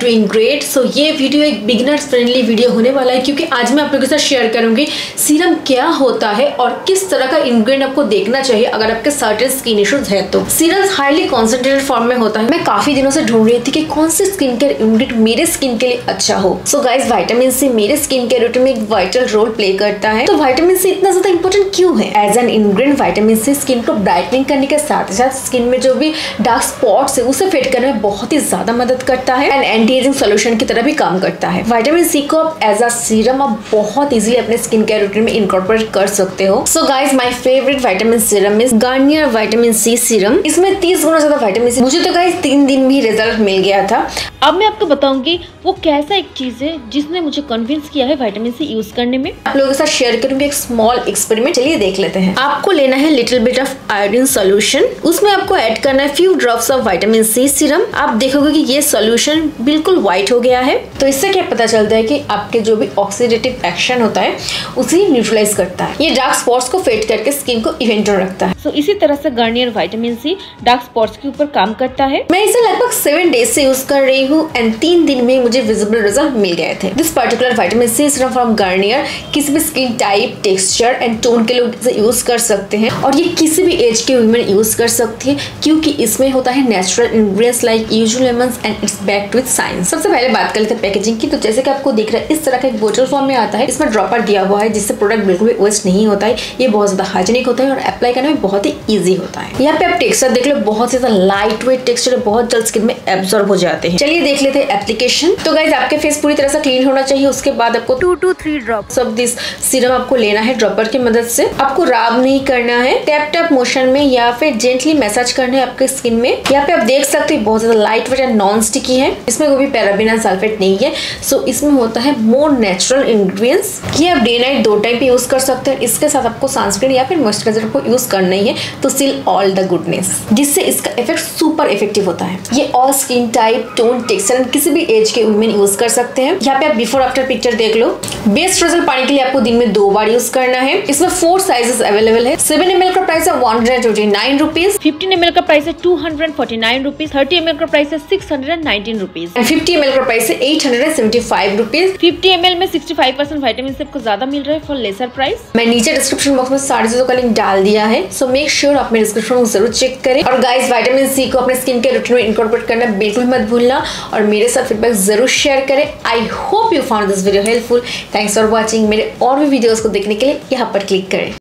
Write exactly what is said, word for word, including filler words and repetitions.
Doing great. सो ये video एक beginners friendly video होने वाला है क्योंकि आज मैं आप लोगों के साथ शेयर करूंगी सीरम क्या होता है और किस तरह का इंग्रेडिएंट आपको देखना चाहिए अगर आपके सर्टेन स्किन इश्यूज है तो। सीरम हाईली कॉन्सेंट्रेटेड फॉर्म में होता है। मैं काफी दिनों से ढूंढ रही थी कि कौन से स्किन केयर इंग्रेडिएंट मेरे स्किन के लिए अच्छा हो। सो गाइस, विटामिन सी मेरे स्किन केयर रूटीन में एक वाइटल रोल प्ले करता है। तो विटामिन सी इतना ज्यादा इंपॉर्टेंट क्यों है? As an ingredient vitamin C skin को ब्राइटनिंग करने के साथ साथ स्किन में जो भी डार्क स्पॉट्स है उसे फेड करने में बहुत ही ज्यादा मदद करता है एंड एंटी एजिंग सोल्यूशन की तरह भी काम करता है। विटामिन सी को आप एज अ सीरम आप बहुत इजीली अपने स्किन केयर रूटीन में इनकॉर्पोरेट कर सकते हो। So guys, my favourite vitamin serum is Garnier vitamin C serum. इसमें तीस गुना ज्यादा विटामिन सी। मुझे तो गाइस तीन दिन में ही रिजल्ट मिल गया था। अब मैं आपको बताऊंगी वो कैसा एक चीज है जिसने मुझे कन्विंस किया है विटामिन सी यूज करने में। आप लोगों के साथ शेयर करूंगी एक स्मॉल एक्सपेरिमेंट। चलिए देख लेते हैं। आपको लेना है little bit of iodine solution. उसमें आपको ऐड करना है few drops of vitamin C serum. आप देखोगे कि ये सॉल्यूशन बिल्कुल व्हाइट हो गया है। तो इससे क्या पता चलता है कि आपके जो भी ऑक्सीडेटिव एक्शन होता है उसे न्यूट्रलाइज करता है। ये डार्क स्पॉट्स को फेड करके स्किन को इवेंट रखता है। तो इसी तरह से Garnier vitamin C dark spots के ऊपर काम करता है। मैं इसे लगभग सेवन डेज से यूज कर रही हूँ एंड तीन दिन में मुझे विजिबल रिजल्ट मिल गए थे। This particular vitamin C serum from Garnier किसी भी skin type, texture and tone के लोग इसे यूज कर सकते हैं और ये किसी भी एज के वुमेन यूज कर सकती है क्योंकि इसमें होता है natural ingredients like yuzu lemons and it's backed with science. सबसे पहले बात कर लेते हैं पैकेजिंग की। तो जैसे कि आपको दिख रहा है इस तरह का एक बोतल फॉर्म में आता है। इसमें ड्रॉपर दिया हुआ है जिससे प्रोडक्ट बिल्कुल भी वेस्ट नहीं होता है। ये बहुत ज्यादा हाइजीनिक होता है और अप्लाई करने में बहुत ही ईजी होता है। यहाँ पे आप टेक्सचर देख लो, बहुत ज्यादा लाइट वेट टेक्सचर, बहुत जल्द स्किन में एब्जॉर्ब हो जाते हैं। चलिए देख लेते हैं एप्लीकेशन। तो गाइस, आपके फेस पूरी तरह से क्लीन होना चाहिए। उसके बाद आपको two to three drops of this serum आपको लेना है ड्रॉपर की मदद से। आपको राब नहीं करना है, टैप टैप मोशन में या फिर जेंटली मैसेज करना है आपके स्किन में। यहाँ पे आप देख सकते हैं बहुत ज्यादा light weight and non sticky है। इसमें कोई भी पैराबेन एंड सल्फेट नहीं है। सो इसमें होता है मोर नेचुरल इंग्रेडिएंट्स। ये आप डे नाइट दो टाइम पे यूज कर सकते हैं। इसके साथ आपको सनस्क्रीन या फिर मॉइस्चराइजर को यूज करना ही है तो सील ऑल द गुडनेस, जिससे इसका इफेक्ट सुपर इफेक्टिव होता है। ये all skin type, tone, texture किसी भी एज के वुमेन यूज कर सकते हैं। यहाँ पे आप बिफोर आफ्टर पिक्चर देख लो। बेस्ट रिजल्ट पाने के लिए आपको दिन में दो बार यूज करना है। इसमें फोर साइजेस अवेलेबल है। सेवन एम एल का प्राइस है one hundred twenty nine rupees. Fifteen M L का प्राइस है two hundred forty nine rupees. Thirty M L का प्राइस है six hundred nineteen rupees. And fifty M L का price है eight hundred seventy five rupees. Fifty M L में sixty five percent vitamin C आपको ज्यादा मिल रहा है for laser price. मैं नीचे डिस्क्रिप्शन बॉक्स में सारी चीजों का लिंक डाल दिया है। सो मेक श्योर आप मेरे डिस्क्रिप्शन को जरूर चेक करें। और गाइस, विटामिन सी को अपने स्किन के रूटीन में इनकॉर्पोरेट करना बिल्कुल मत भूलना और मेरे साथ फीडबैक जरूर शेयर करें। I hope you found this video helpful. Thanks for watching. मेरे और भी वीडियोस को देखने के लिए यहाँ पर क्लिक करें।